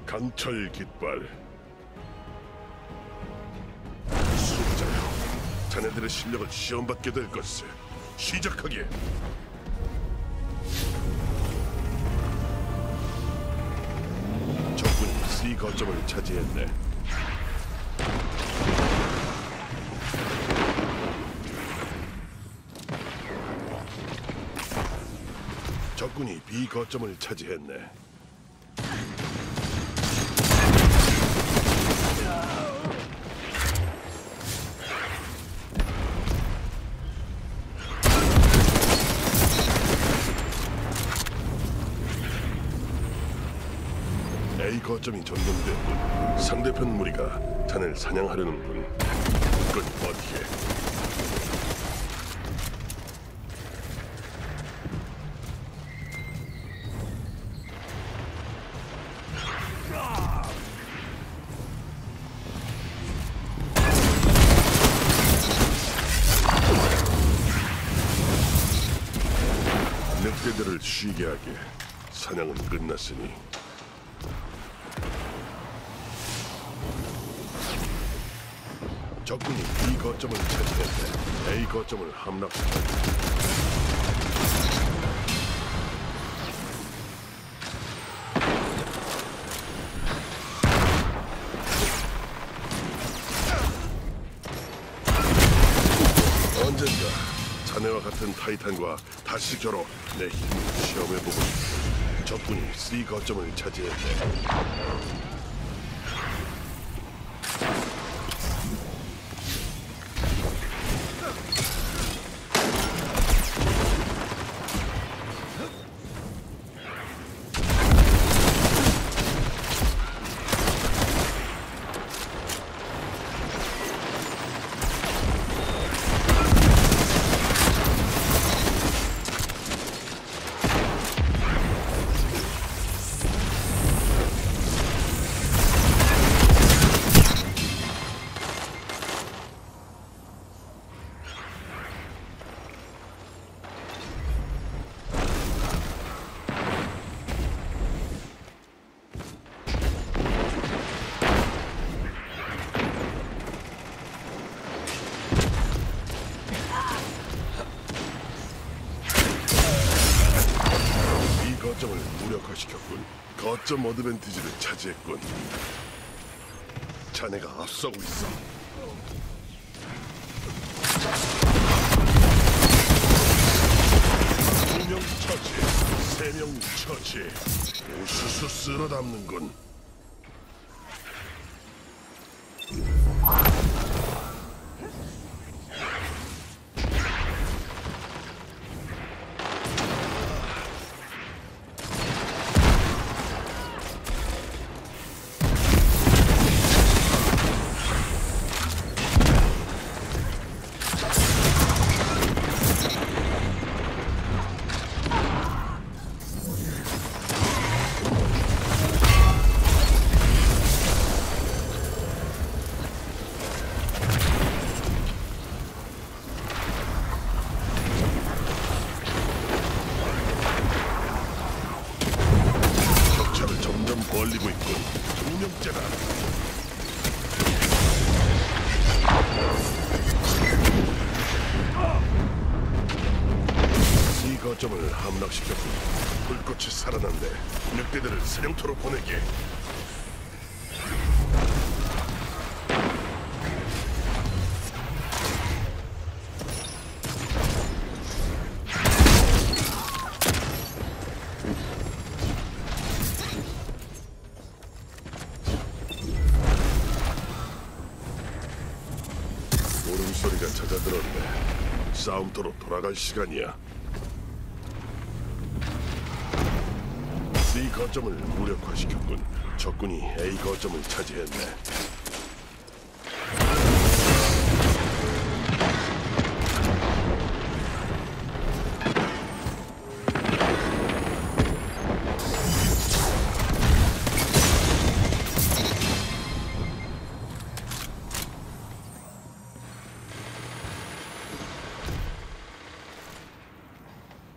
강철 깃발. 수호자여, 자네들의 실력을 시험받게 될 것을. 시작하게. 적군이 C 거점을 차지했네. 적군이 B 거점을 차지했네. A 거점이 점령됐군. 상대편 무리가 자네를 사냥하려는군. 끝 버티게. 늑대들을 쉬게 하게. 사냥은 끝났으니. 적군이 B 거점을 차지했네. A 거점을 함락시켰다. 언젠가 자네와 같은 타이탄과 다시 겨뤄 내 힘을 시험해보고 싶다. 적군이 C 거점을 차지했네. 거점을 무력화시켰군. 거점 어드밴티지를 차지했군. 자네가 앞서고 있어. 두 명 처치, 세 명 처치. 우수수 쓸어 담는군. 벌리고 있군. 두 명째다. 이 거점을 함락시켰군. 불꽃이 살아난데 늑대들을 사냥터로 보내게. 울음소리가 잦아들었네. 싸움터로 돌아갈 시간이야. C 거점을 무력화시켰군. 적군이 A 거점을 차지했네.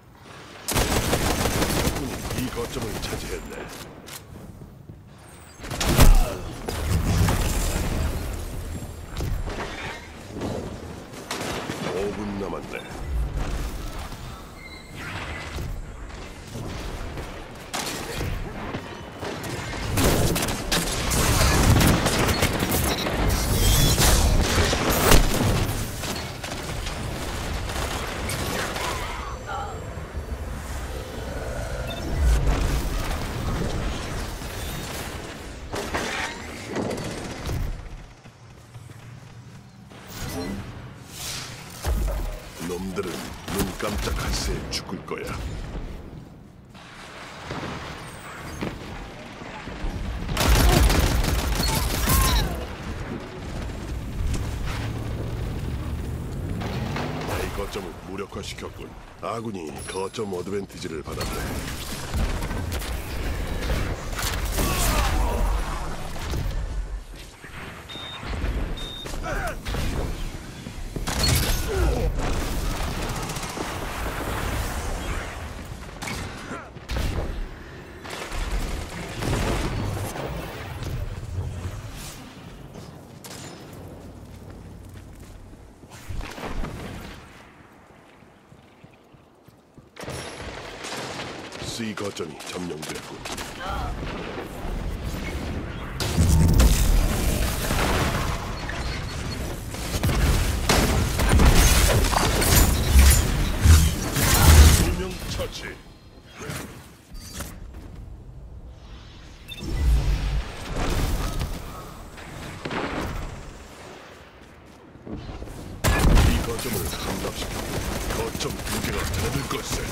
거점을 차지했네. 놈들은 눈 깜짝할 새에 죽을 거야. A 거점을 무력화시켰군. 아군이 거점 어드밴티지를 받았네. C 거점이 점령됐군. 두명 처치. 이 거점을 함락시켜 거점 두 개가 되는 것을.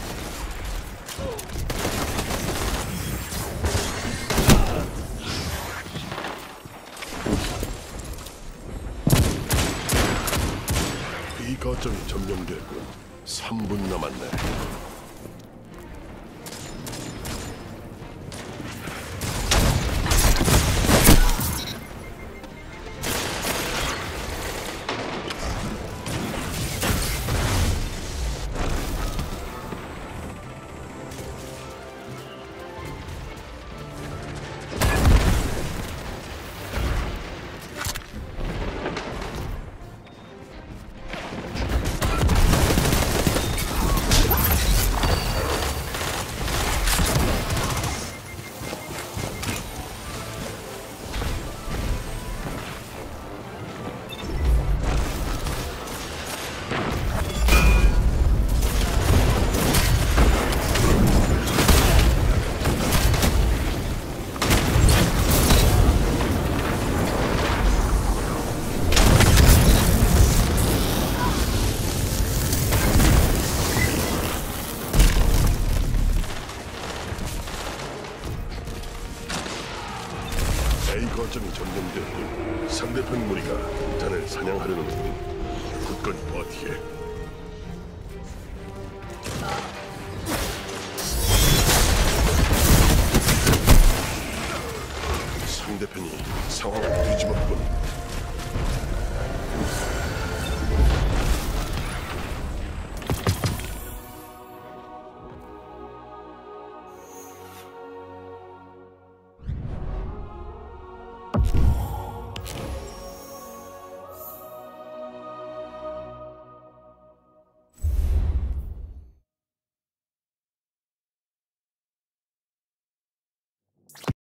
이 거점이 점령됐군. 3분 남았네. A 거점이 점령됐군. 상대편 무리가 자네를 사냥하려는 중. 굳건히 버티게. 상대편이 상황을 뒤집었군.